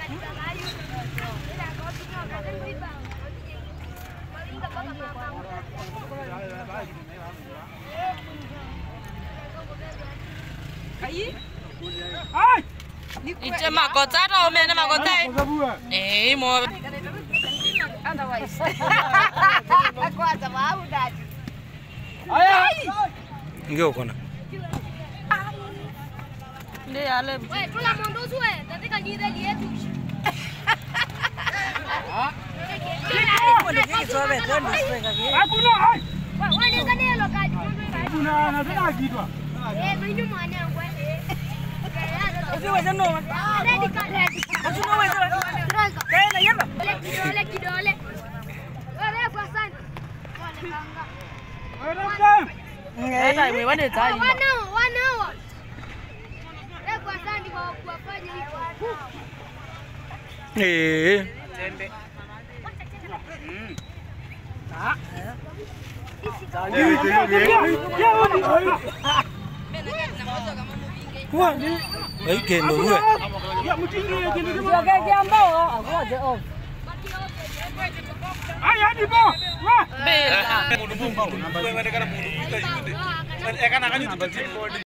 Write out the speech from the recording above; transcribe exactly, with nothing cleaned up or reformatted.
Ai. Iche makota ro mena makota. Eh mo. Otherwise. Kwanza mauda. Ai. Ngeo kona. Ndio yale. Wewe tula mondozu wewe, nataka nyireli yetu. Ah. Hakuna hai. Wewe ni nelo kaji. Kuna nataka kitwa. Eh, mimi mwanangu wewe. Usiweze no. Ready ka ready. Usiweze. Kaenda yema. Kidole kidole. Wewe kwa sana. Wewe kanga. Ngeta wewe wane tani. Wanao, wanao. Wewe kwa sana ndio kuwafanya hivyo. Eh. Tembe. Mm. Ah. Kwa ni ai kendo wewe. Ya mtingi kendo. Joga jambo, agoje off. Ai hadi bo. Wa. Bela. Mundu mungu namba. Wewe ndekana mundu kuita yude. Ekana kanyu tibati body.